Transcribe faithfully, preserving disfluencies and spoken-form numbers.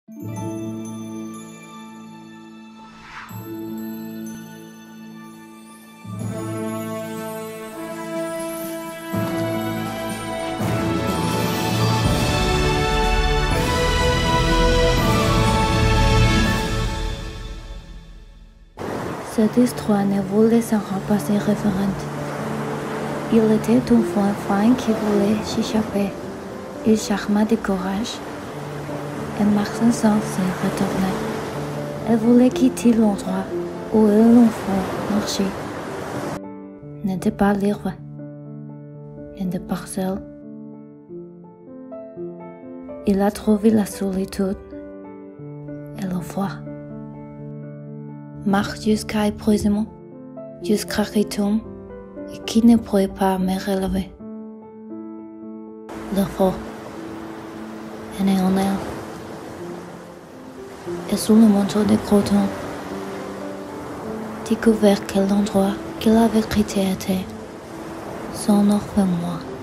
Cette histoire ne voulait s'en passer référente. Il était une fois femme qui voulait s'échapper. Il charma de courage et marchant sans se retourner. Elle voulait quitter l'endroit où elle l'enfant marchait. N'était pas libre. Elle n'était pas seule. Il a trouvé la solitude et le froid. Marche jusqu'à épuisement, jusqu'à qu'il tombe et qui ne pourrait pas me relever. Le froid est né en elle. Et sous le manteau de coton, découvert que l'endroit qu'il avait quitté était son orpheline.